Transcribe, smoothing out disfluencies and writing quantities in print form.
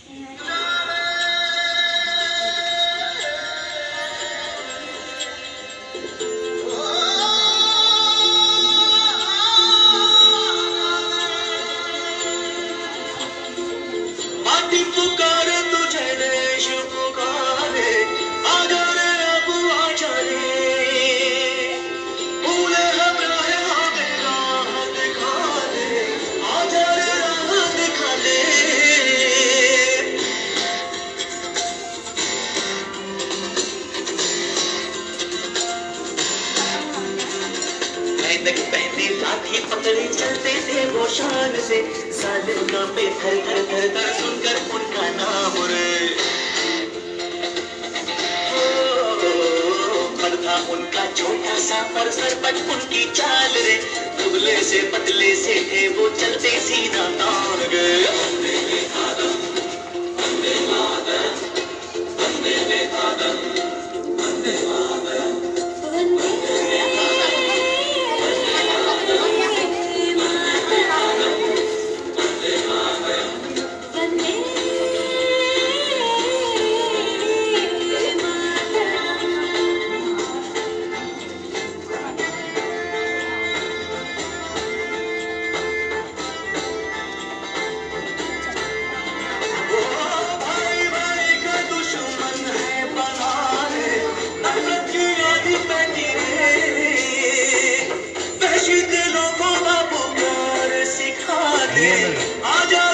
पहने लाठी पकड़े चलते थे वो शान से, सालिम का पे थर थर थर थर सुनकर उनका नाम रे। पर था उनका छोटा सा पर सरपट उनकी चाल रे, दुबले से पतले से थे वो चलते सीधा तान गए। आजा